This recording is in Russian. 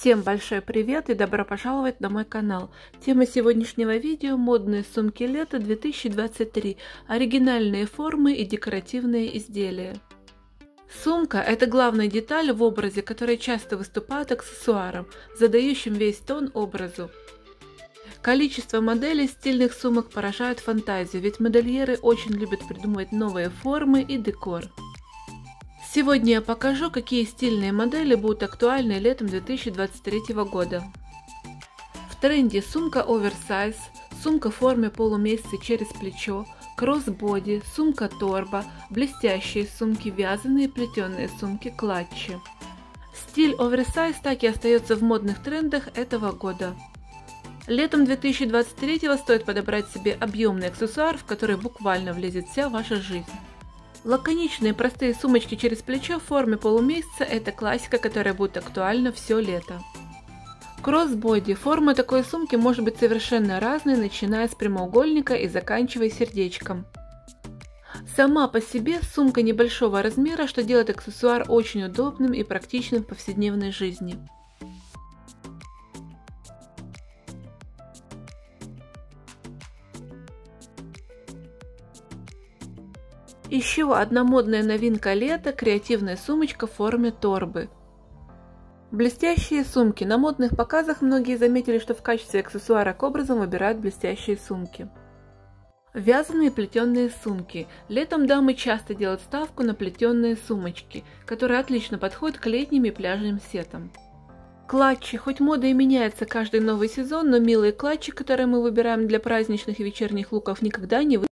Всем большой привет и добро пожаловать на мой канал. Тема сегодняшнего видео — модные сумки лета 2023, оригинальные формы и декоративные изделия. Сумка — это главная деталь в образе, которая часто выступает аксессуаром, задающим весь тон образу. Количество моделей стильных сумок поражает фантазию, ведь модельеры очень любят придумывать новые формы и декор. Сегодня я покажу, какие стильные модели будут актуальны летом 2023 года. В тренде сумка оверсайз, сумка в форме полумесяца через плечо, кроссбоди, сумка-торба, блестящие сумки, вязаные плетеные сумки, клатчи. Стиль оверсайз так и остается в модных трендах этого года. Летом 2023 стоит подобрать себе объемный аксессуар, в который буквально влезет вся ваша жизнь. Лаконичные простые сумочки через плечо в форме полумесяца – это классика, которая будет актуальна все лето. Кроссбоди. Форма такой сумки может быть совершенно разной, начиная с прямоугольника и заканчивая сердечком. Сама по себе сумка небольшого размера, что делает аксессуар очень удобным и практичным в повседневной жизни. Еще одна модная новинка лета – креативная сумочка в форме торбы. Блестящие сумки. На модных показах многие заметили, что в качестве аксессуара к образам выбирают блестящие сумки. Вязаные плетеные сумки. Летом дамы часто делают ставку на плетеные сумочки, которые отлично подходят к летним и пляжным сетам. Клатчи. Хоть мода и меняется каждый новый сезон, но милые клатчи, которые мы выбираем для праздничных и вечерних луков, никогда не